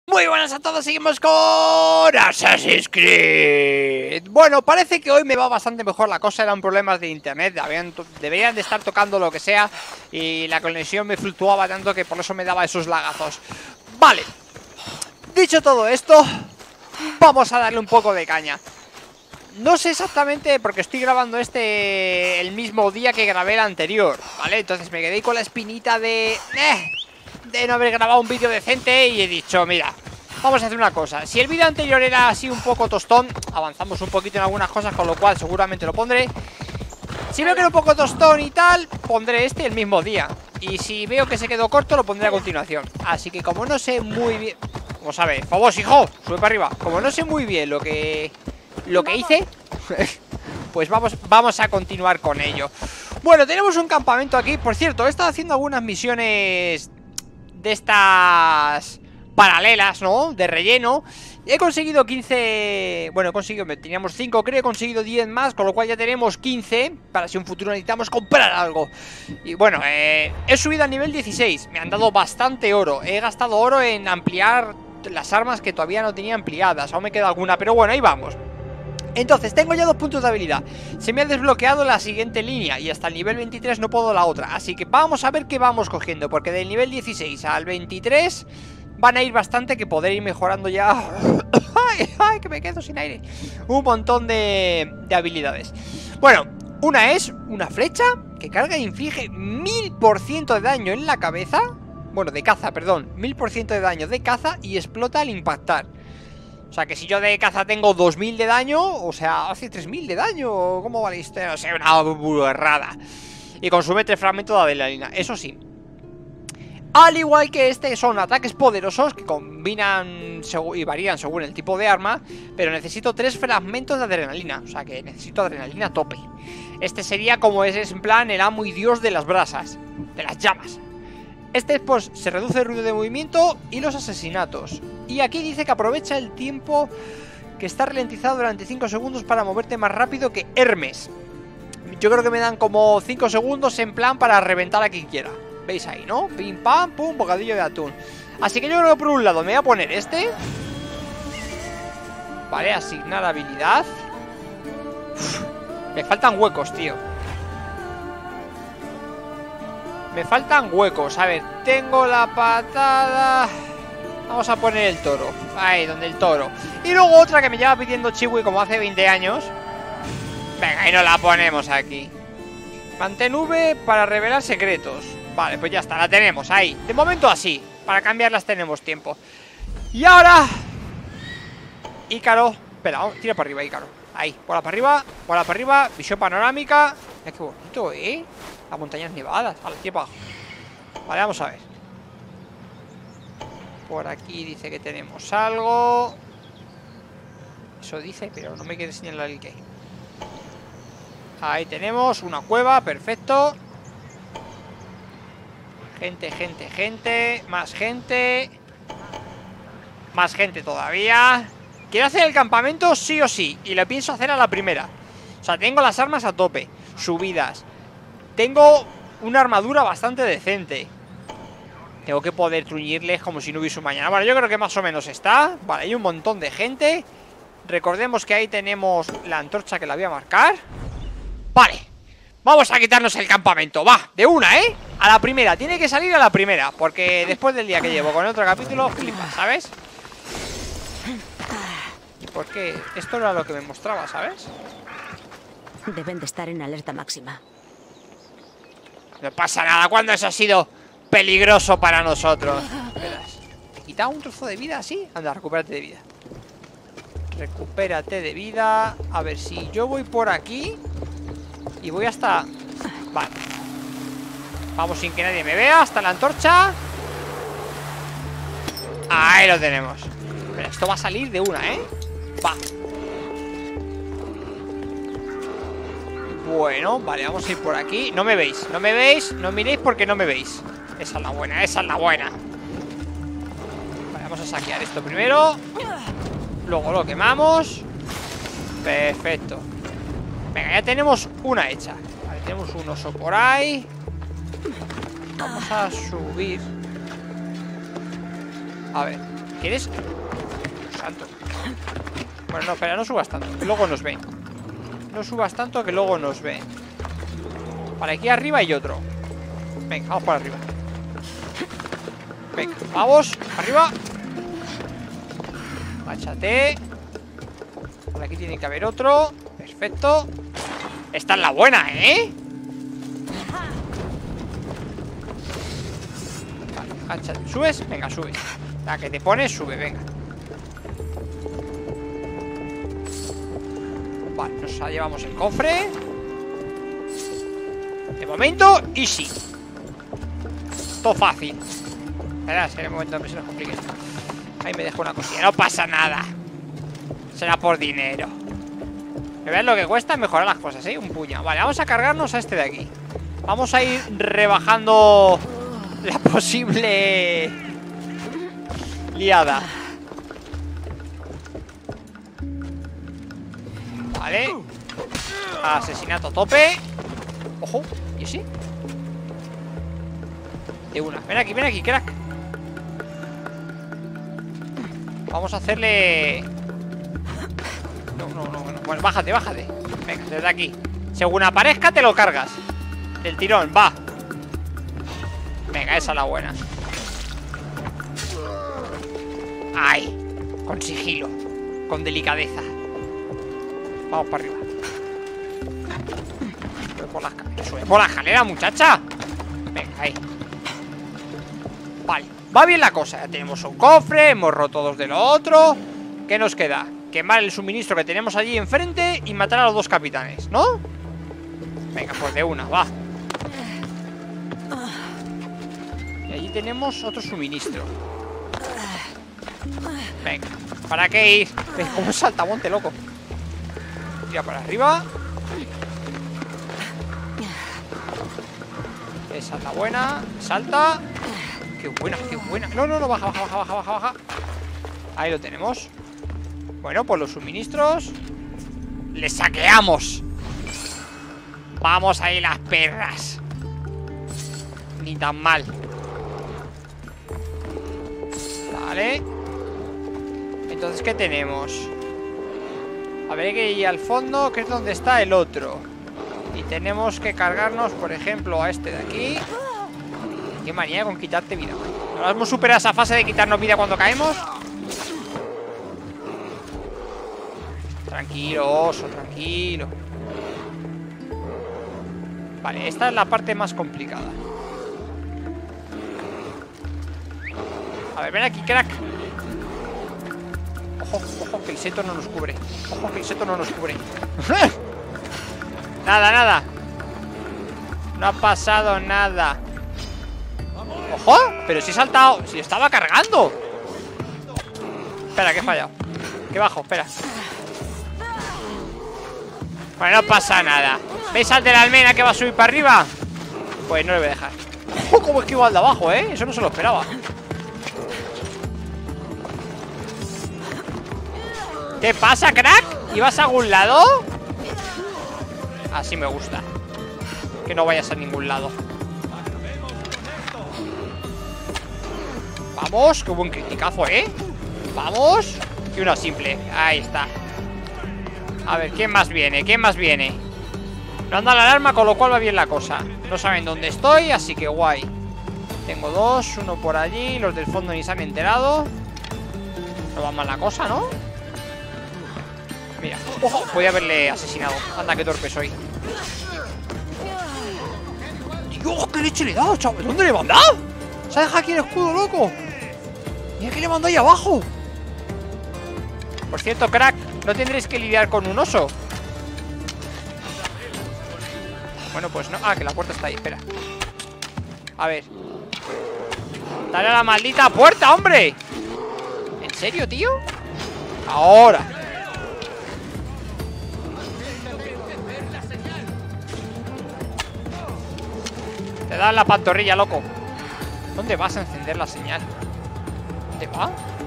Muy buenas a todos, seguimos con Assassin's Creed. Bueno, parece que hoy me va bastante mejor la cosa. Eran problemas de internet, deberían de estar tocando lo que sea y la conexión me fluctuaba tanto que por eso me daba esos lagazos. Vale, dicho todo esto, vamos a darle un poco de caña. No sé exactamente porque estoy grabando el mismo día que grabé el anterior, ¿vale? Entonces me quedé con la espinita de no haber grabado un vídeo decente y he dicho, mira, vamos a hacer una cosa. Si el vídeo anterior era así un poco tostón, avanzamos un poquito en algunas cosas, con lo cual seguramente lo pondré. Si veo que era un poco tostón y tal, pondré el mismo día. Y si veo que se quedó corto, lo pondré a continuación. Así que como no sé muy bien... Vamos a ver, Fobos, hijo, sube para arriba. Como no sé muy bien lo que hice, pues vamos a continuar con ello. Bueno, tenemos un campamento aquí. Por cierto, he estado haciendo algunas misiones de estas paralelas, ¿no? De relleno. He conseguido 15... Bueno, teníamos 5, creo, he conseguido 10 más, con lo cual ya tenemos 15 para si en un futuro necesitamos comprar algo. Y bueno, he subido a nivel 16. Me han dado bastante oro. He gastado oro en ampliar las armas que todavía no tenía ampliadas. Aún me queda alguna, pero bueno, ahí vamos. Entonces, tengo ya 2 puntos de habilidad. Se me ha desbloqueado la siguiente línea y hasta el nivel 23 no puedo la otra. Así que vamos a ver qué vamos cogiendo, porque del nivel 16 al 23 van a ir bastante, que poder ir mejorando ya. ¡Ay, que me quedo sin aire! Un montón de habilidades. Bueno, una es una flecha que carga e inflige 1000% de daño en la cabeza. Bueno, de caza, perdón. 1000% de daño de caza y explota al impactar. O sea, que si yo de caza tengo 2000 de daño, o sea, hace 3000 de daño. ¿Cómo va la historia? O sea, una burrada. Y consume 3 fragmentos de adrenalina, eso sí. Al igual que son ataques poderosos que combinan y varían según el tipo de arma. Pero necesito 3 fragmentos de adrenalina. O sea, que necesito adrenalina a tope. Sería como es en plan el amo y dios de las brasas, de las llamas. Pues se reduce el ruido de movimiento y los asesinatos. Y aquí dice que aprovecha el tiempo que está ralentizado durante 5 segundos para moverte más rápido que Hermes. Yo creo que me dan como 5 segundos en plan para reventar a quien quiera. ¿Veis ahí, no? Pim, pam, pum, bocadillo de atún. Así que yo creo que por un lado me voy a poner Vale, asignar habilidad. Me faltan huecos, tío. Me faltan huecos. A ver, tengo la patada. Vamos a poner el toro. Ahí, donde el toro. Y luego otra que me lleva pidiendo Chiwi como hace 20 años. Venga, y nos la ponemos aquí. Mantén V para revelar secretos. Vale, pues ya está, la tenemos ahí. De momento así. Para cambiarlas tenemos tiempo. Y ahora Ícaro. Espera, tira para arriba, Ícaro. Ahí, bola para arriba, bola para arriba. Visión panorámica. Mira qué bonito, las montañas nevadas. Vale, tira para abajo. Vale, vamos a ver. Por aquí dice que tenemos algo. Eso dice, pero no me quiere señalar el qué. Ahí tenemos una cueva, perfecto. Gente, gente, gente. Más gente. Más gente todavía. Quiero hacer el campamento sí o sí. Y lo pienso hacer a la primera. O sea, tengo las armas a tope. Subidas. Tengo una armadura bastante decente. Tengo que poder truñirles como si no hubiese un mañana. Bueno, yo creo que más o menos está. Vale, hay un montón de gente. Recordemos que ahí tenemos la antorcha que la voy a marcar. Vale, vamos a quitarnos el campamento. Va, de una, a la primera, tiene que salir a la primera. Porque después del día que llevo con el otro capítulo, flipas, ¿sabes? Porque esto era lo que me mostraba, ¿sabes? Deben de estar en alerta máxima. No pasa nada, cuando eso ha sido peligroso para nosotros. Verás, ¿te he quitado un trozo de vida así? Anda, recupérate de vida. Recupérate de vida. A ver, si yo voy por aquí y voy hasta... Vale. Vamos sin que nadie me vea, hasta la antorcha. Ahí lo tenemos. Pero esto va a salir de una, Va. Bueno, vale, vamos a ir por aquí. No me veis, no me veis, no miréis porque no me veis. Esa es la buena, esa es la buena. Vale, vamos a saquear esto primero. Luego lo quemamos. Perfecto. Venga, ya tenemos una hecha. Vale, tenemos un oso por ahí. Vamos a subir. A ver, ¿Quieres? Santo. Bueno, no, espera, no subas tanto, que luego nos ven. No subas tanto, que luego nos ven. Vale, aquí arriba hay otro. Venga, vamos por arriba. Venga, vamos, arriba. Máchate. Por aquí tiene que haber otro. Perfecto. Esta es la buena, ¿eh? Vale, agáchate. ¿Subes? Venga, sube. La que te pones, sube, venga. Vale, nos llevamos el cofre. De momento, easy. Todo fácil. Espera, será el momento que se nos complique esto. Ahí me dejo una cosilla. No pasa nada. Será por dinero. ¿Veis lo que cuesta mejorar las cosas, eh? Un puñado. Vale, vamos a cargarnos a este de aquí. Vamos a ir rebajando la posible liada. Vale. Asesinato a tope. Ojo, ¿y sí? De una. Ven aquí, crack. Vamos a hacerle... No. Bueno, bájate. Venga, desde aquí. Según aparezca, te lo cargas. Del tirón, va. Venga, esa es la buena. Ay. Con sigilo. Con delicadeza. Vamos para arriba. Sube por la escalera, muchacha. Venga, ahí. Vale, va bien la cosa. Ya tenemos un cofre, hemos roto dos de lo otro. ¿Qué nos queda? Quemar el suministro que tenemos allí enfrente y matar a los dos capitanes, ¿no? Venga, pues de una, va. Y allí tenemos otro suministro. Venga, ¿para qué ir? ¿Ves cómo salta, monte, loco? Tira para arriba. Esa es la buena. Salta. Qué buena. No, baja. Ahí lo tenemos. Bueno, pues los suministros les saqueamos. Vamos ahí las perras. Ni tan mal. Vale. Entonces, ¿qué tenemos? A ver, hay que ir al fondo, que es donde está el otro. Y tenemos que cargarnos, por ejemplo, a este de aquí. Qué manía con quitarte vida. ¿No hemos superado esa fase de quitarnos vida cuando caemos? Tranquilo, oso, tranquilo. Vale, esta es la parte más complicada. A ver, ven aquí, crack. Ojo, que el seto no nos cubre. Nada. No ha pasado nada. ¡Ojo! Pero si he saltado. Si estaba cargando. Espera, que he fallado. Que bajo, espera. Bueno, no pasa nada. ¿Veis al de la almena que va a subir para arriba? Pues no le voy a dejar. ¡Ojo! Como esquivo al de abajo, ¿eh? Eso no se lo esperaba. ¿Qué pasa, crack? ¿Ibas a algún lado? Así me gusta. Que no vayas a ningún lado. Vamos, qué buen criticazo, ¿eh? Vamos. Y una simple, ahí está. A ver, ¿quién más viene? No anda la alarma, con lo cual va bien la cosa. No saben dónde estoy, así que guay. Tengo dos, uno por allí. Los del fondo ni se han enterado. No va mal la cosa, ¿no? Mira, ojo, podía haberle asesinado. Anda, qué torpe soy. Dios, qué leche le he dado, chaval. ¿Dónde le he mandado? Se ha dejado aquí el escudo, loco. Mira que le mandó ahí abajo. Por cierto, crack, no tendréis que lidiar con un oso. Bueno, pues no. Ah, que la puerta está ahí, espera. A ver. Dale a la maldita puerta, hombre. ¿En serio, tío? Ahora. Te dan la pantorrilla, loco. ¿Dónde vas a encender la señal? ¿Dónde va?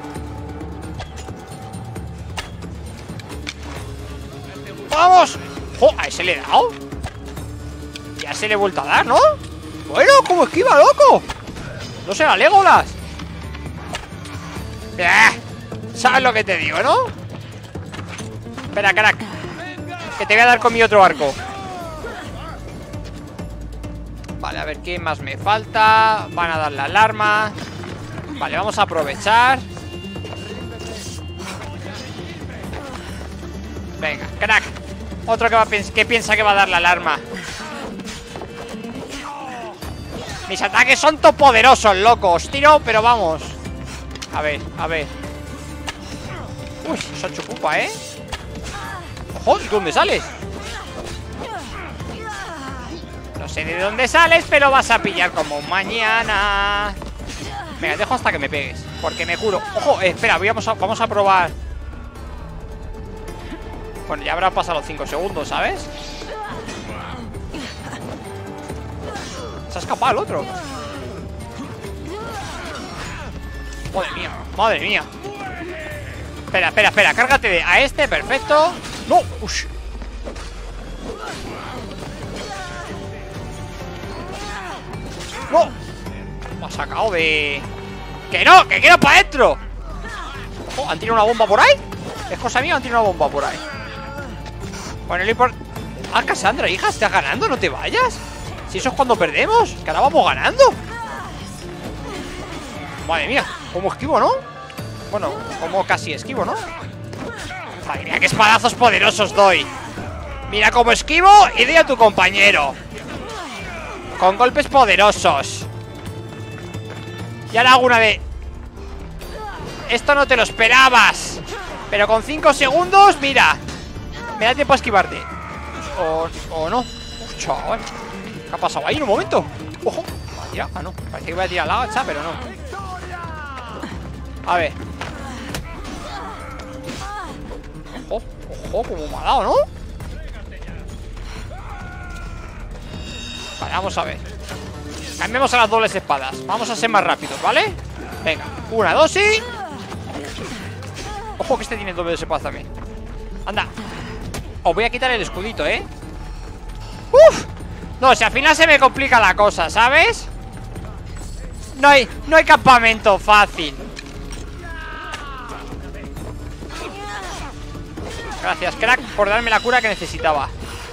¡Vamos! ¡Oh! ¿A ese le he dado? Ya se le he vuelto a dar, ¿no? Bueno, ¿cómo esquiva, loco? No será Legolas. ¿Sabes lo que te digo, no? Espera, crack, que te voy a dar con mi otro arco. Vale, a ver qué más me falta. Van a dar la alarma. Vale, vamos a aprovechar. Venga, crack. Otro que piensa que va a dar la alarma. Mis ataques son todopoderosos, loco. Os tiro, pero vamos. A ver, a ver. Uy, se ha hecho pupa, ¿eh? Ojo, ¿de dónde sales? No sé de dónde sales, pero vas a pillar como mañana. Venga, dejo hasta que me pegues, porque me curo. Ojo, espera, vamos a probar. Bueno, ya habrá pasado los 5 segundos, ¿sabes? Se ha escapado el otro. Madre mía, madre mía. Espera, espera, espera, cárgate a este, perfecto. No, ush. No. Me ha sacado de... ¡Que no! ¡Que quiero para adentro! Ojo, ¿han tirado una bomba por ahí? ¿Es cosa mía o han tirado una bomba por ahí? Bueno, lo importante... Ah, Cassandra, hija, ¿estás ganando? ¿No te vayas? Si eso es cuando perdemos, que ahora vamos ganando. Madre mía, cómo esquivo, ¿no? Bueno, como casi esquivo, ¿no? Madre mía, qué espadazos poderosos doy. Mira cómo esquivo y doy a tu compañero con golpes poderosos. Y ahora hago una de... Esto no te lo esperabas, pero con 5 segundos, mira, me da tiempo a esquivarte. O no. Uf, chaval, ¿qué ha pasado ahí en un momento? Ojo, ah, no, parece que voy a tirar la hacha, pero no. A ver. Ojo, ojo, como me ha dado, ¿no? Vale, vamos a ver. Cambiemos a las dobles espadas. Vamos a ser más rápidos, ¿vale? Venga, 1, 2 y... Ojo que este tiene dobles espadas también. Anda. Os voy a quitar el escudito, ¿eh? ¡Uf! No, si al final se me complica la cosa, ¿sabes? No hay campamento fácil. Gracias, crack, por darme la cura que necesitaba.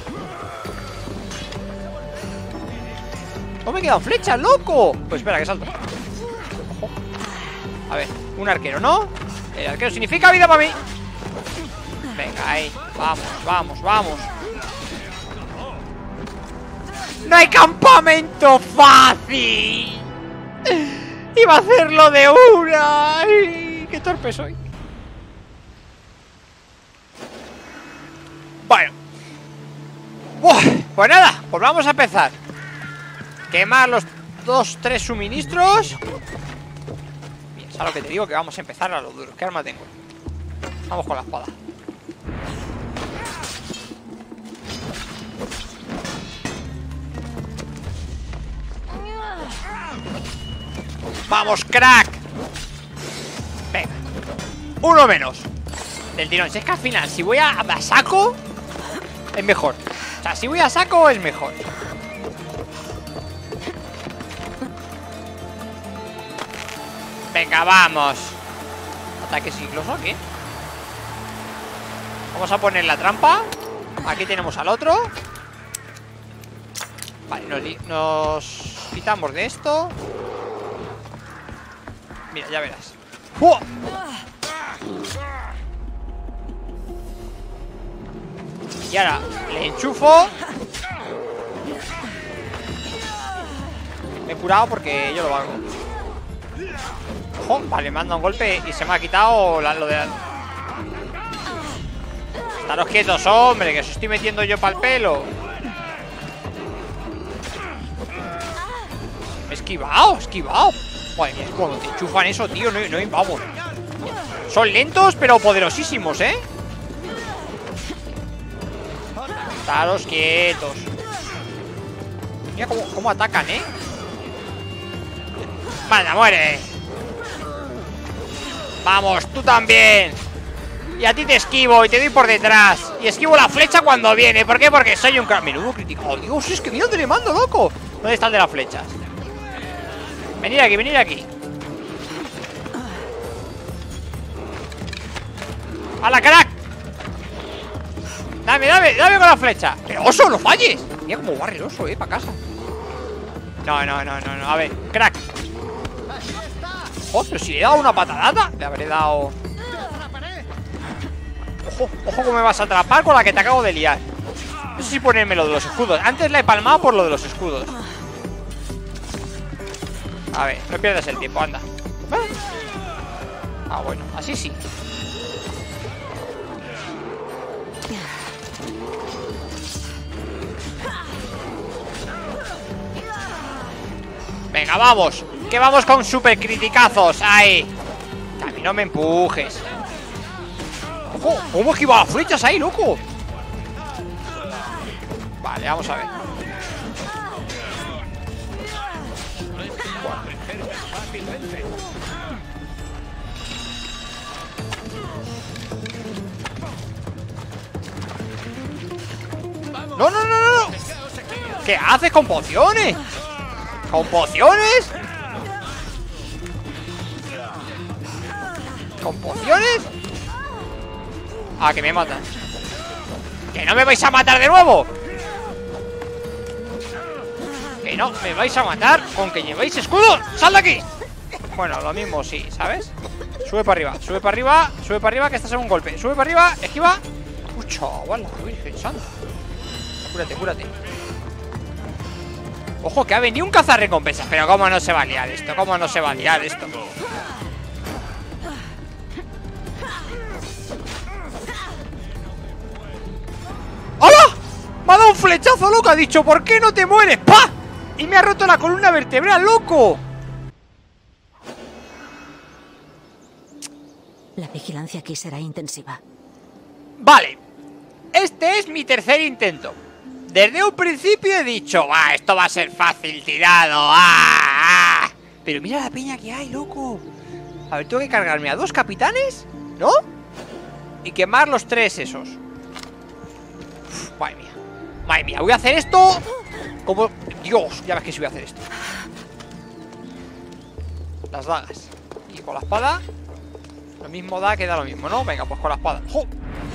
¡No me quedan flechas, loco! Pues espera, que salto. Ojo. A ver, un arquero, ¿no? El arquero significa vida para mí. Venga, ahí, vamos, vamos, vamos. ¡No hay campamento fácil! Iba a hacerlo de una. ¡Ay, qué torpe soy! Bueno. Pues nada, pues vamos a empezar. Quemar los 2-3 suministros. Bien, ¿sabes lo que te digo? Que vamos a empezar a lo duro. ¿Qué arma tengo? Vamos con la espada. ¡Vamos, crack! Venga, uno menos del tirón. Si es que al final, si voy a saco, es mejor. O sea, si voy a saco, es mejor. Venga, vamos. ¿Ataque sigloso aquí? Vamos a poner la trampa. Aquí tenemos al otro. Vale, nos quitamos de esto. Mira, ya verás. ¡Fua! Y ahora le enchufo. Me he curado porque yo lo hago. Ojo, vale, me han dado un golpe y se me ha quitado lo de... Estaros quietos, hombre, que os estoy metiendo yo para el pelo. Esquivado, esquivado. Madre mía, cuando te enchufan eso, tío, no, vamos. Son lentos, pero poderosísimos, ¿eh? Estaros quietos. Mira cómo atacan, ¿eh? Vaya, muere. Vamos, tú también. Y a ti te esquivo y te doy por detrás. Y esquivo la flecha cuando viene. ¿Por qué? Porque soy un crack. Menudo crítico. Oh, Dios, es que mira dónde le mando, loco. ¿Dónde está el de las flechas? Venid aquí, venid aquí. ¡Hala, crack! Dame con la flecha. Pero oso, no falles. Mira cómo barre el oso, para casa. No, a ver, crack. Oh, pero si le he dado una patadata. Le habré dado... Ojo cómo me vas a atrapar con la que te acabo de liar. No sé si ponerme lo de los escudos. Antes la he palmado por lo de los escudos. A ver, no pierdas el tiempo, anda. Ah, bueno, así sí. Venga, vamos. Que vamos con super criticazos. Ahí. A mí no me empujes. ¡Ojo! ¿Cómo esquiva las flechas ahí, loco? Vale, vamos a ver. No. ¿Qué haces con pociones? ¿Con pociones? ¿Con pociones? Ah, que me matan. ¿Que no me vais a matar de nuevo? ¿Que no me vais a matar con que llevéis escudo? ¡Sal de aquí! Bueno, lo mismo sí, ¿sabes? Sube para arriba, sube para arriba, sube para arriba, que estás en un golpe. Sube para arriba, esquiva. Uy, chaval, la Virgen Santa. Cúrate. Ojo, que ha venido un cazarrecompensas. Pero cómo no se va a liar esto, ¡Hola! Me ha dado un flechazo, loco. Ha dicho, ¿por qué no te mueres? ¡Pah! Y me ha roto la columna vertebral, loco. La vigilancia aquí será intensiva. Vale. Este es mi tercer intento. Desde un principio he dicho, esto va a ser fácil tirado. Pero mira la peña que hay, loco. A ver, tengo que cargarme a 2 capitanes, ¿no? Y quemar los 3 esos. Uf, madre mía, voy a hacer esto como... Dios, ya ves que sí voy a hacer esto. Las dagas. Y con la espada lo mismo da, que da lo mismo, ¿no? Venga, pues con la espada. ¡Jo!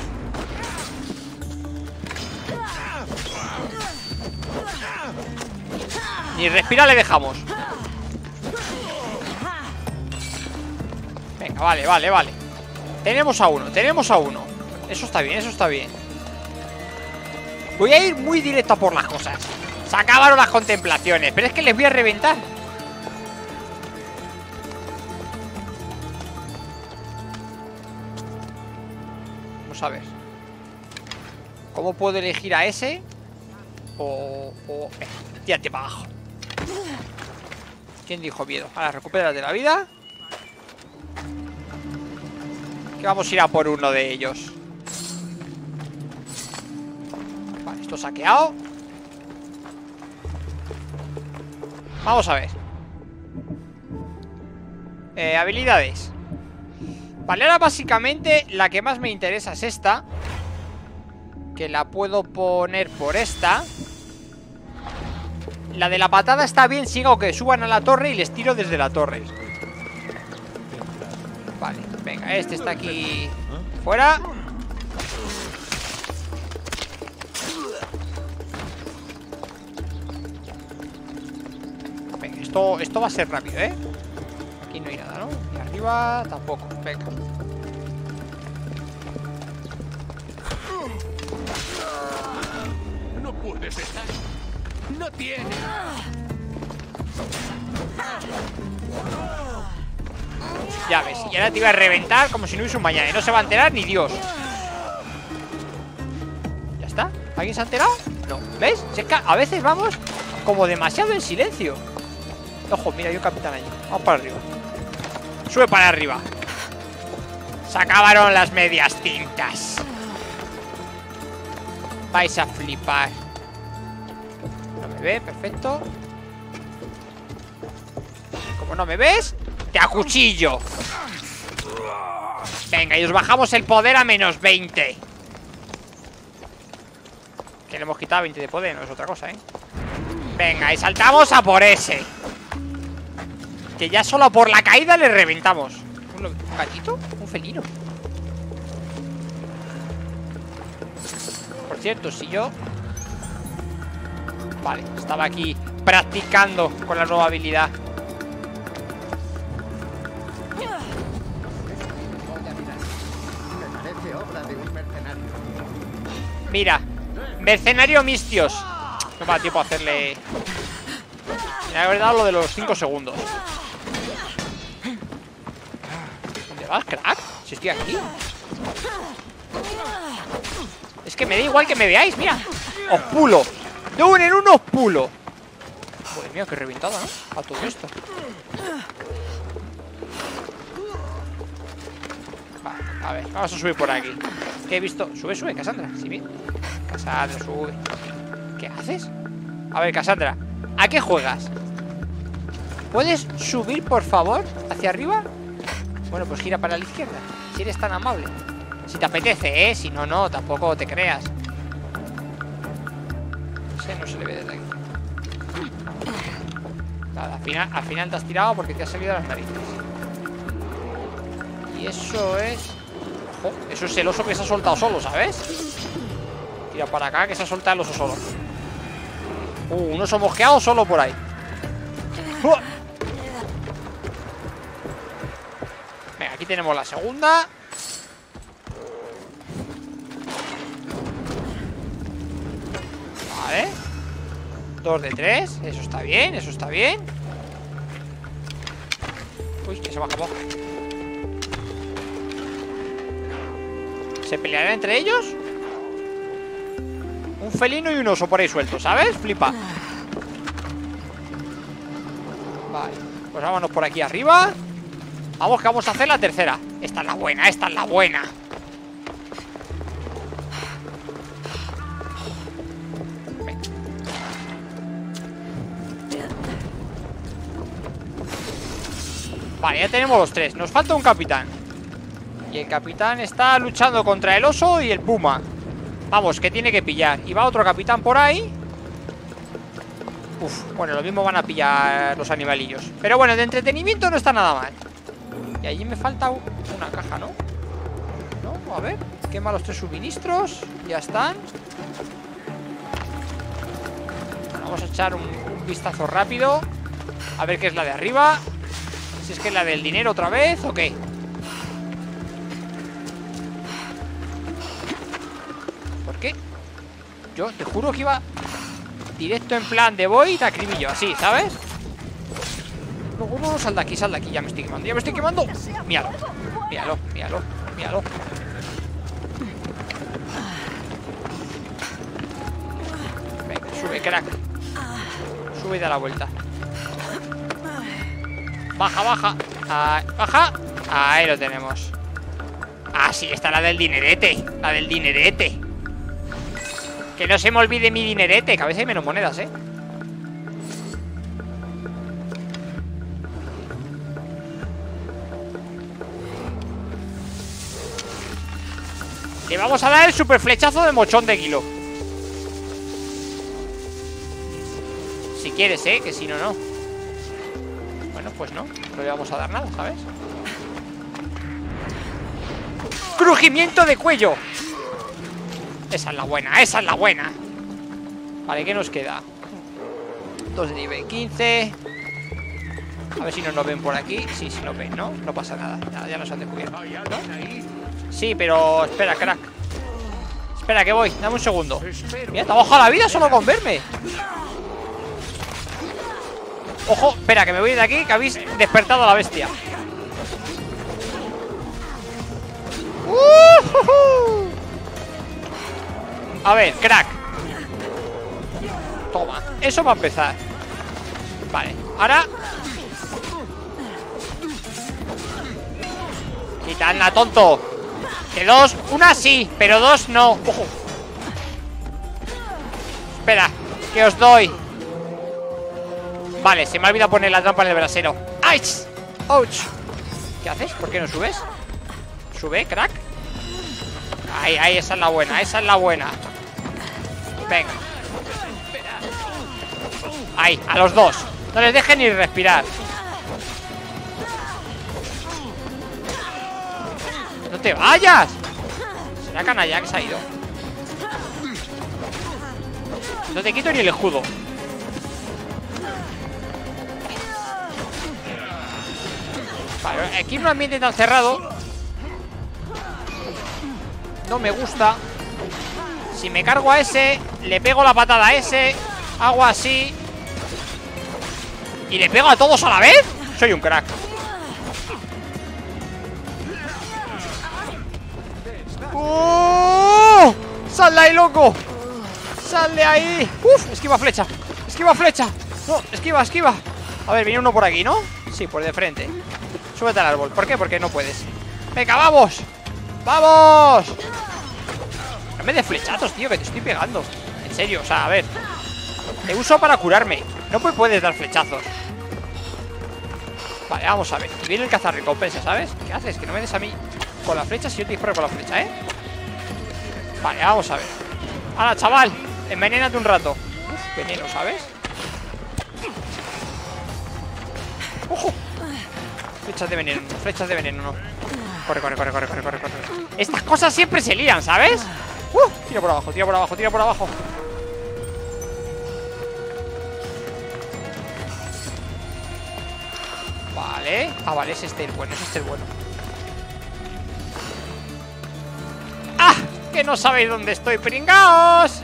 Ni respirar le dejamos. Venga, vale. Tenemos a uno. Eso está bien. Voy a ir muy directo a por las cosas. Se acabaron las contemplaciones, pero es que les voy a reventar. Vamos a ver. ¿Cómo puedo elegir a ese? Tírate para abajo. ¿Quién dijo miedo? Ahora recuperas de la vida. Que vamos a ir a por uno de ellos. Vale, esto saqueado. Vamos a ver. Habilidades. Vale, ahora básicamente la que más me interesa es esta. Que la puedo poner por esta. La de la patada está bien, sigo que suban a la torre y les tiro desde la torre. Vale, venga, este está aquí fuera. Venga, esto va a ser rápido, ¿eh? Aquí no hay nada, ¿no? Y arriba tampoco, venga. No puedes estar. No tiene. Ya ves, y ahora te iba a reventar como si no hubiese un mañana. Y no se va a enterar ni Dios. ¿Ya está? ¿Alguien se ha enterado? No. ¿Ves? Si es que a veces vamos como demasiado en silencio. Ojo, mira, hay un capitán allí. Vamos para arriba. Sube para arriba. Se acabaron las medias tintas. Vais a flipar. No me ve, perfecto. Como no me ves, te acuchillo. Venga, y os bajamos el poder a menos 20. Que le hemos quitado 20 de poder, no es otra cosa, ¿eh? Venga, y saltamos a por ese. Que ya solo por la caída le reventamos. ¿Un gatito? Un felino. Por cierto, si yo... Vale, estaba aquí practicando con la nueva habilidad. Mira, mercenario Mistios. No me da tiempo a hacerle... Me habría dado lo de los 5 segundos. ¿Dónde vas, crack? Si estoy aquí. Es que me da igual que me veáis, mira. Os pulo. De uno en uno os pulo. Joder mío, qué reventada, ¿no? A todo esto. Vale, a ver, vamos a subir por aquí. ¿Qué he visto? Sube, sube, Cassandra. Sí, bien. Cassandra, sube. ¿Qué haces? A ver, Cassandra, ¿a qué juegas? ¿Puedes subir, por favor, hacia arriba? Bueno, pues gira para la izquierda, si eres tan amable. Si te apetece, ¿eh? Si no, no, tampoco te creas. Ese no se le ve desde aquí. Nada, al final te has tirado porque te has salido a las narices. Y eso es... Ojo, eso es el oso que se ha soltado solo, ¿sabes? Tira para acá que se ha soltado el oso solo. Un oso mosqueado solo por ahí. Venga, aquí tenemos la segunda. Vale. 2 de 3. Eso está bien, eso está bien. Uy, que se baja abajo. ¿Se pelearán entre ellos? Un felino y un oso por ahí suelto, ¿sabes? Flipa. Vale, pues vámonos por aquí arriba. Vamos, que vamos a hacer la tercera. Esta es la buena, esta es la buena. Venga. Vale, ya tenemos los 3. Nos falta un capitán. Y el capitán está luchando contra el oso y el puma. Vamos, que tiene que pillar. Y va otro capitán por ahí. Uf, bueno, lo mismo van a pillar los animalillos. Pero bueno, de entretenimiento no está nada mal. Y allí me falta una caja, ¿no? No, a ver. Quema los 3 suministros. Ya están. Vamos a echar un vistazo rápido. A ver qué es la de arriba. Si es que es la del dinero otra vez o qué. ¿Por qué? Yo te juro que iba directo en plan de voy y te acribillo, así, ¿sabes? No, sal de aquí, ya me estoy quemando, ya me estoy quemando. Míralo, míralo, míralo, míralo. Venga, sube, crack. Sube y da la vuelta. Baja, baja. Baja. Ahí lo tenemos. Ah, sí, está la del dinerete. La del dinerete. Que no se me olvide mi dinerete. Que a veces hay menos monedas, ¿eh? Le vamos a dar el super flechazo de mochón de kilo. Si quieres, ¿eh? Que si no, no. Bueno, pues no. No le vamos a dar nada, ¿sabes? ¡Crujimiento de cuello! Esa es la buena, esa es la buena. Vale, ¿qué nos queda? 2 de nivel 15. A ver si no nos ven por aquí. Sí, sí nos ven, ¿no? No pasa nada, ya nos han descubierto, ¿no? Sí, pero espera, crack. Espera, que voy, dame un segundo. Mira, te ha bajado la vida solo con verme. Ojo, espera, que me voy de aquí, que habéis despertado a la bestia. A ver, crack. Toma, eso va a empezar. Vale, ahora quitadla, tonto. Que 2, una sí, pero 2 no. Ojo. Espera, que os doy. Vale, se me ha olvidado poner la trampa en el brasero. ¡Ay! ¡Ouch! ¿Qué haces? ¿Por qué no subes? Sube, crack. Ahí, ahí, esa es la buena, esa es la buena. Venga. Ahí, a los 2. No les dejen ni respirar. ¡No te vayas! Será canalla que se ha ido. No te quito ni el escudo. Vale, aquí en un ambiente tan cerrado no me gusta. Si me cargo a ese, le pego la patada a ese, hago así y le pego a todos a la vez. Soy un crack. ¡Oh! ¡Sal de ahí, loco! ¡Sal de ahí! ¡Uf! Esquiva flecha. Esquiva flecha. No, esquiva, esquiva. A ver, viene uno por aquí, ¿no? Sí, por de frente. Súbete al árbol. ¿Por qué? Porque no puedes. ¡Venga, vamos! ¡Vamos! No me des flechazos, tío, que te estoy pegando. En serio, o sea, a ver. Te uso para curarme. No puedes dar flechazos. Vale, vamos a ver. Y viene el cazarrecompensa, ¿sabes? ¿Qué haces? Que no me des a mí con la flecha si yo te disparo con la flecha, ¿eh? Vale, vamos a ver. ¡Hala, chaval! Envenénate un rato. Uf, veneno, ¿sabes? ¡Ojo! Flechas de veneno, flechas de veneno, no. Corre, corre, corre, corre, corre, corre, corre. Estas cosas siempre se lían, ¿sabes? Tira por abajo, tira por abajo, tira por abajo. Vale. Ah, vale, es este el bueno, es este el bueno. ¡Ah! Que no sabéis dónde estoy, pringaos.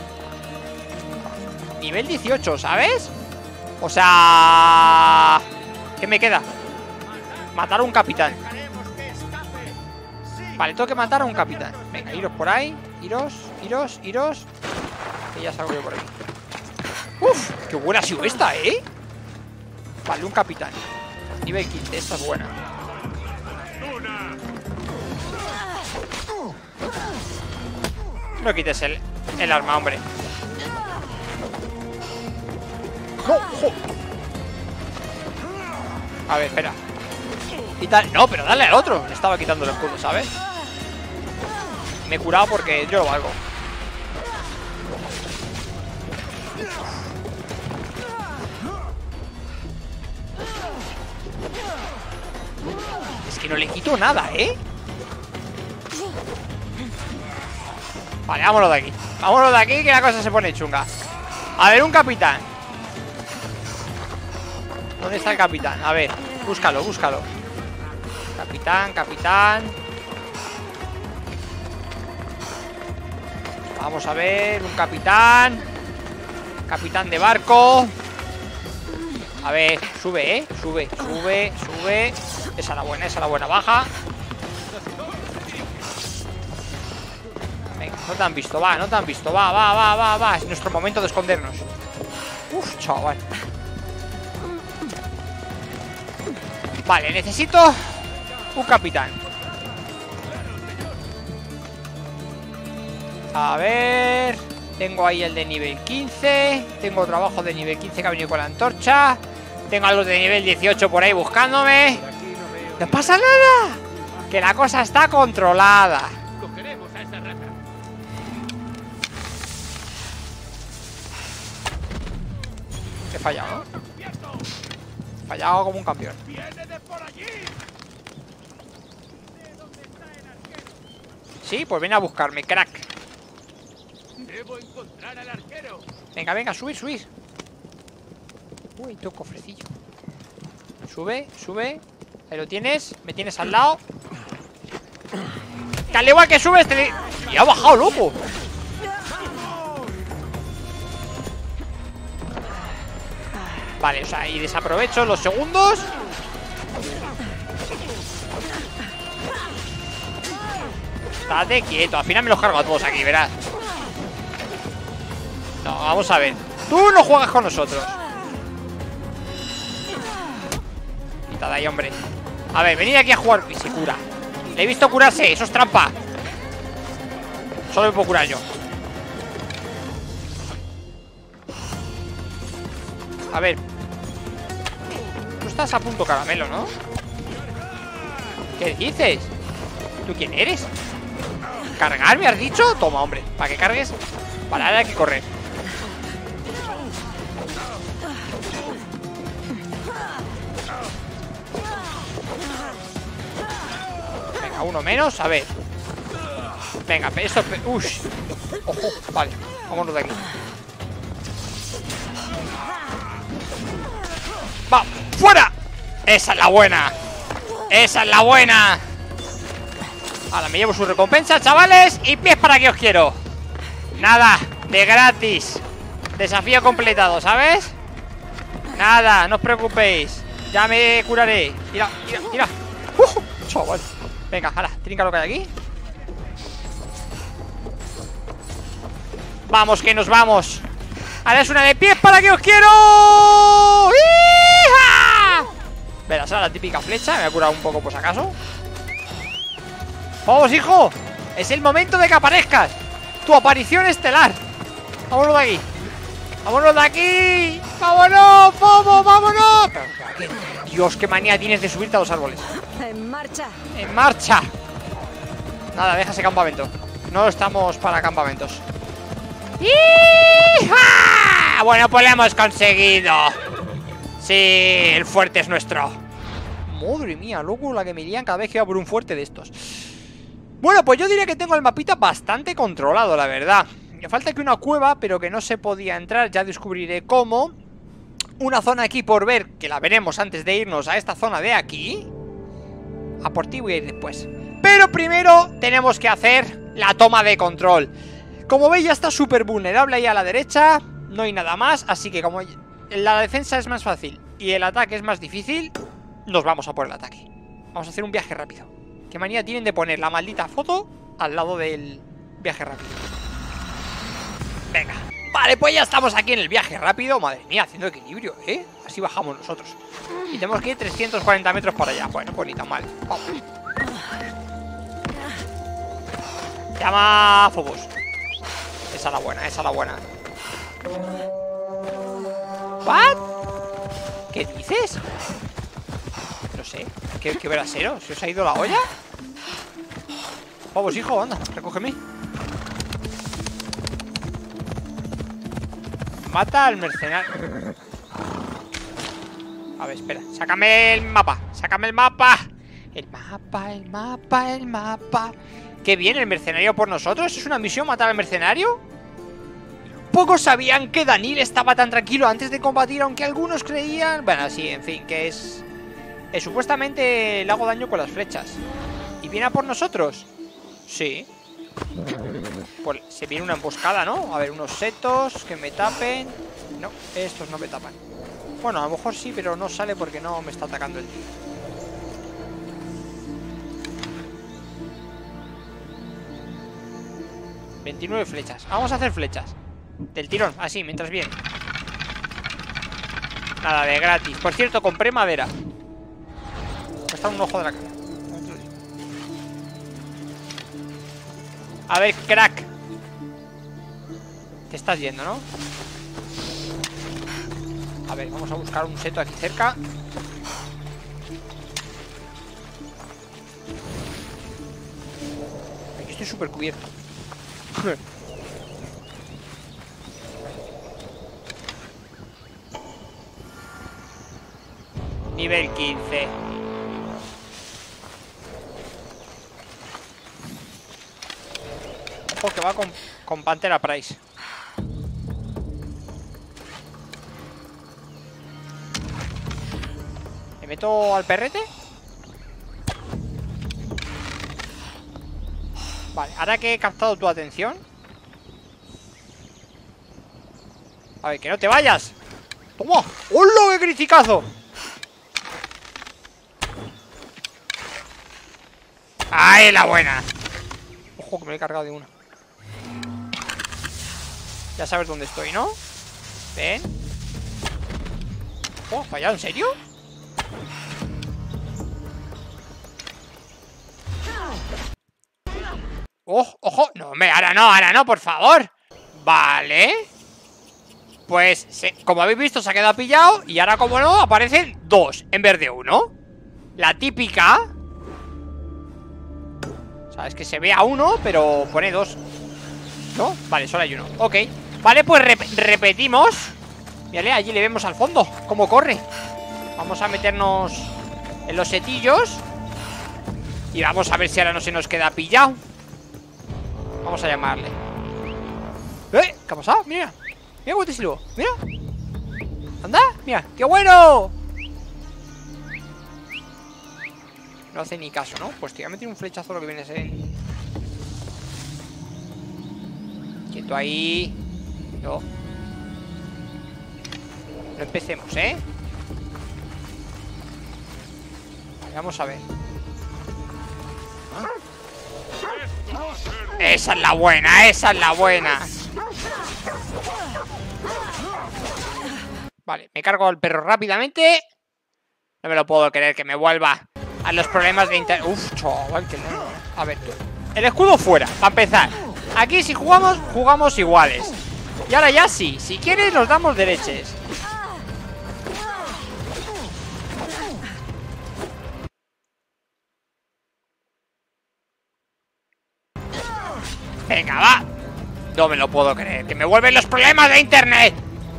Nivel 18, ¿sabes? O sea... ¿Qué me queda? Matar a un capitán. Vale, tengo que matar a un capitán. Venga, iros por ahí. Iros, iros, iros. Que ya salgo yo por aquí. ¡Uf! ¡Qué buena ha sido esta, eh! Vale, un capitán. Nivel 15, esta es buena. No quites el arma, hombre. ¡No! ¡Jo! A ver, espera. No, pero dale al otro. Le estaba quitando el escudo, ¿sabes? Me he curado porque yo lo valgo. Es que no le quito nada, ¿eh? Vale, vámonos de aquí. Vámonos de aquí que la cosa se pone chunga. A ver, un capitán. ¿Dónde está el capitán? A ver, búscalo, búscalo. Capitán, capitán. Vamos a ver, un capitán. Capitán de barco. A ver, sube, sube, sube, sube. Esa es la buena, baja. Venga, no te han visto, va, no te han visto. Va, va, va, va, va. Es nuestro momento de escondernos. Uf, chaval. Vale, necesito un capitán. A ver. Tengo ahí el de nivel 15. Tengo trabajo de nivel 15 que ha venido con la antorcha. Tengo a los de nivel 18 por ahí buscándome. ¡No pasa nada! Que la cosa está controlada. Cogeremos a esa rata. He fallado, ¿no? He fallado como un campeón. Sí, pues ven a buscarme, crack. Debo encontrar al arquero. Venga, venga, subir, subir. Uy, tu cofrecillo. Sube, sube. Ahí lo tienes, me tienes al lado. Que al igual que subes te... Y ha bajado, loco. Vale, o sea, y desaprovecho los segundos. Estate quieto, al final me los cargo a todos aquí, verás. No, vamos a ver. Tú no juegas con nosotros. Quitad ahí, hombre. A ver, venid aquí a jugar. Y se cura. Le he visto curarse, eso es trampa. Solo me puedo curar yo. A ver. Tú estás a punto caramelo, ¿no? ¿Qué dices? ¿Tú quién eres? ¿Cargar me has dicho? Toma, hombre, para que cargues. Vale, ahora hay que correr. Venga, uno menos, a ver. Venga, esto... Ush. Ojo, vale, vámonos de aquí. ¡Esa es la buena! ¡Esa es la buena! Ahora me llevo su recompensa, chavales. Y pies para que os quiero. Nada, de gratis. Desafío completado, ¿sabes? Nada, no os preocupéis. Ya me curaré. Mira, mira, mira. Chaval. Venga, ahora, trinca lo que hay aquí. Vamos, que nos vamos. Ahora es una de pies para que os quiero. ¡Hija! Verás, ahora la típica flecha. Me voy a curar un poco por si acaso. Vamos, hijo. Es el momento de que aparezcas. Tu aparición estelar. Vámonos de aquí. ¡Vámonos de aquí! ¡Vámonos! ¡Vamos! ¡Vámonos! Dios, qué manía tienes de subirte a los árboles. En marcha. ¡En marcha! Nada, deja ese campamento. No estamos para campamentos. ¡Hija! Bueno, pues lo hemos conseguido. Sí, el fuerte es nuestro. Madre mía, loco, la que me irían cada vez que iba por un fuerte de estos. Bueno, pues yo diría que tengo el mapita bastante controlado, la verdad. Me falta aquí una cueva, pero que no se podía entrar. Ya descubriré cómo. Una zona aquí por ver, que la veremos antes de irnos a esta zona de aquí. A por ti voy a ir después. Pero primero tenemos que hacer la toma de control. Como veis ya está súper vulnerable ahí a la derecha. No hay nada más, así que como la defensa es más fácil y el ataque es más difícil, nos vamos a por el ataque. Vamos a hacer un viaje rápido. Qué manía tienen de poner la maldita foto al lado del viaje rápido. Venga, vale, pues ya estamos aquí en el viaje rápido. Madre mía, haciendo equilibrio, ¿eh? Así bajamos nosotros. Y tenemos que ir 340 metros para allá. Bueno, pues ni tan mal. Vamos. Llama a Phobos. Esa es la buena, esa es la buena. ¿What? ¿Qué dices? No sé, ¿qué brasero? ¿Se os ha ido la olla? Phobos, hijo, anda, recógeme. Mata al mercenario. A ver, espera, sácame el mapa. Sácame el mapa. El mapa, el mapa, el mapa. Qué bien, el mercenario por nosotros. ¿Es una misión matar al mercenario? Pocos sabían que Daniel estaba tan tranquilo antes de combatir, aunque algunos creían... Bueno, sí, en fin, que es... supuestamente le hago daño con las flechas. ¿Y viene a por nosotros? Sí. Pues se viene una emboscada, ¿no? A ver, unos setos que me tapen. No, estos no me tapan. Bueno, a lo mejor sí, pero no sale porque no me está atacando el tío. ...29 flechas. Vamos a hacer flechas del tirón, así, mientras viene. Nada, de gratis. Por cierto, compré madera. Cuesta un ojo de la cara. A ver, crack. Te estás yendo, ¿no? A ver, vamos a buscar un seto aquí cerca. Aquí estoy súper cubierto. Nivel 15. Ojo que va con Pantera Price. ¿Me meto al perrete? Vale, ahora que he captado tu atención. A ver, que no te vayas. ¡Toma! ¡Hola, qué criticazo! ¡Ahí la buena! Ojo, que me he cargado de una. Ya sabes dónde estoy, ¿no? Ven. Oh, ¿fallado? ¿En serio? ¡Oh, ojo! No, ahora no, por favor. Vale. Pues, como habéis visto, se ha quedado pillado. Y ahora, como no, aparecen dos en vez de uno. La típica. O sea, es que se ve a uno, pero pone dos. ¿No? Vale, solo hay uno. Ok. Vale, pues repetimos. Mírale, allí le vemos al fondo cómo corre. Vamos a meternos en los setillos. Y vamos a ver si ahora no se nos queda pillado. Vamos a llamarle. ¿Qué ha pasado? Mira. Mira cómo te silbo. Mira. Anda, mira. ¡Qué bueno! No hace ni caso, ¿no? Pues tío, me tiene un flechazo lo que viene a ser. Quieto ahí. No. No empecemos, ¿eh? Vale, vamos a ver. Esa es la buena, esa es la buena. Vale, me cargo al perro rápidamente. No me lo puedo creer que me vuelva a los problemas de internet. Uf, chaval, que no. A ver, tú. El escudo fuera, para empezar. Aquí si jugamos, jugamos iguales. Y ahora ya sí, si quieres nos damos dereches. Venga, va. No me lo puedo creer, que me vuelven los problemas de internet.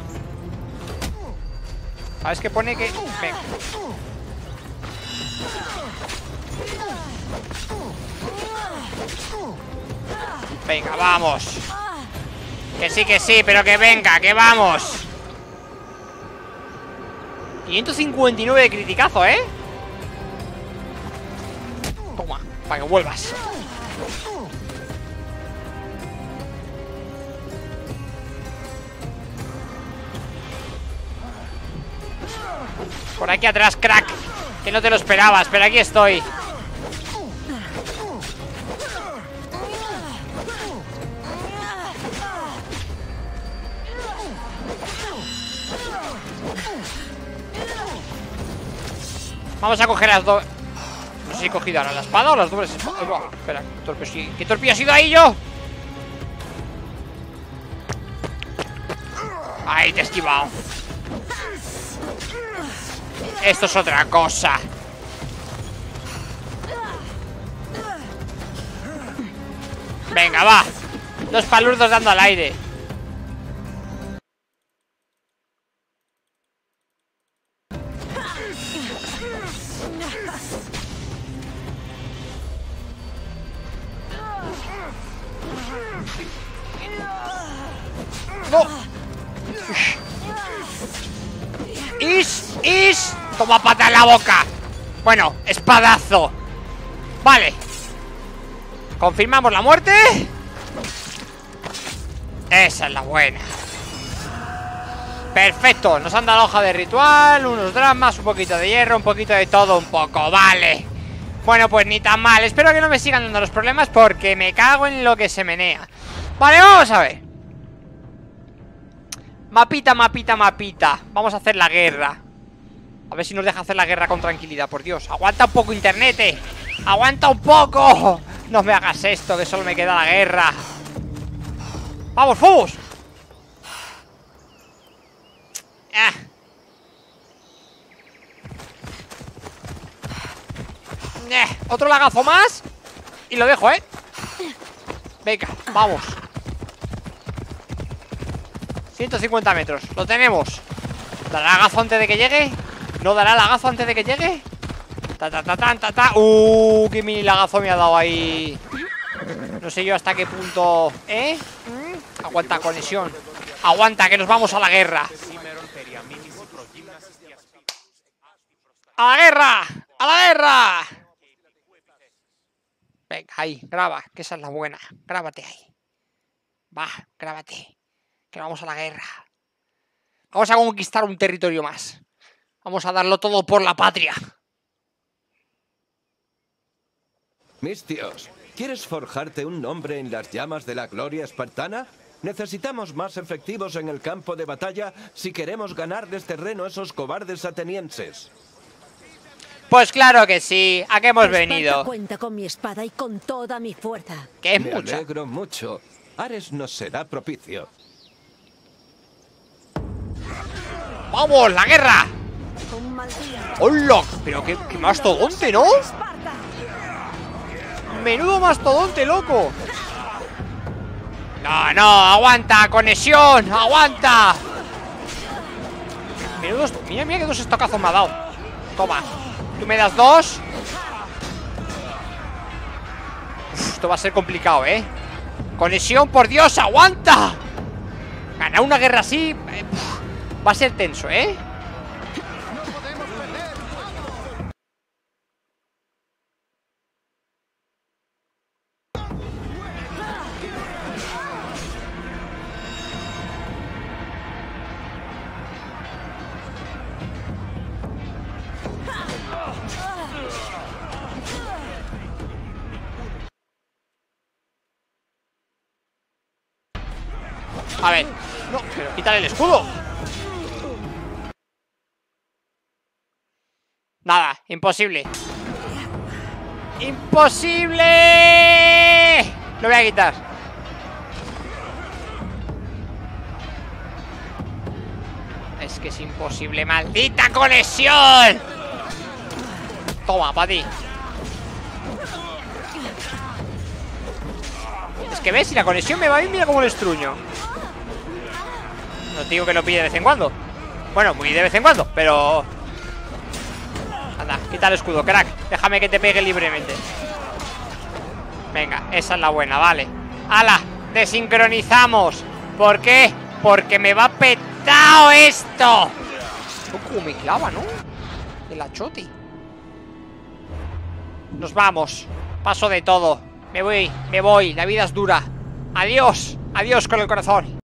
¿Sabes qué pone que...? Venga. Venga, vamos. Que sí, pero que venga, que vamos. 559 de criticazo, ¿eh? Toma, para que vuelvas. Por aquí atrás, crack. Que no te lo esperabas, pero aquí estoy. Vamos a coger las dos. No sé si he cogido ahora la espada o las dobles espadas. Oh, espera, ¿qué torpe ha sido ahí yo? Ahí te he esquivado. Esto es otra cosa. Venga, va. Dos palurdos dando al aire. No. ¡Is! Toma pata en la boca. Bueno, espadazo. Vale. Confirmamos la muerte. Esa es la buena. Perfecto, nos han dado la hoja de ritual, unos dramas, un poquito de hierro, un poquito de todo, un poco, vale. Bueno, pues ni tan mal. Espero que no me sigan dando los problemas porque me cago en lo que se menea. Vale, vamos a ver. Mapita. Vamos a hacer la guerra. A ver si nos deja hacer la guerra con tranquilidad, por Dios. Aguanta un poco, internet. Aguanta un poco. No me hagas esto, que solo me queda la guerra. Vamos, Fobos. Otro lagazo más y lo dejo, Venga, vamos. 150 metros, lo tenemos. ¿Dará lagazo antes de que llegue? ¿No dará lagazo antes de que llegue? Qué mini lagazo me ha dado ahí. No sé yo hasta qué punto. Aguanta, conexión. Aguanta, que nos vamos a la guerra. ¡A la guerra! ¡A la guerra! Venga, ahí, graba, que esa es la buena. Grábate ahí. Va, grábate. Que vamos a la guerra. Vamos a conquistar un territorio más. Vamos a darlo todo por la patria. Mis tíos, ¿quieres forjarte un nombre en las llamas de la gloria espartana? Necesitamos más efectivos en el campo de batalla si queremos ganarles terreno a esos cobardes atenienses. Pues claro que sí. ¿A qué hemos Esparta venido? cuenta con mi espada y con toda mi fuerza. Que es Me mucha. alegro mucho. Ares nos será propicio. ¡Vamos, la guerra! Un mal día. ¡Hola! Pero qué mastodonte, ¿no? Esparta. Menudo mastodonte, loco. No, aguanta, conexión, aguanta. Menudos, mira que dos estocazos me ha dado. Toma, tú me das dos. Esto va a ser complicado, Conexión, por Dios, aguanta. Ganar una guerra así va a ser tenso, A ver. No, pero quítale el escudo. Nada, imposible. ¡Imposible! Lo voy a quitar. Es que es imposible, maldita conexión. Toma, para ti. Es que ves, si la conexión me va bien, mira cómo lo estruño. No te digo que lo pille de vez en cuando. Bueno, muy de vez en cuando, pero... Anda, quita el escudo, crack. Déjame que te pegue libremente. Venga, esa es la buena, vale. ¡Hala! Desincronizamos. ¿Por qué? Porque me va petado esto. Como me clava, ¿no? El achoti. Nos vamos. Paso de todo. Me voy. La vida es dura. Adiós. Adiós con el corazón.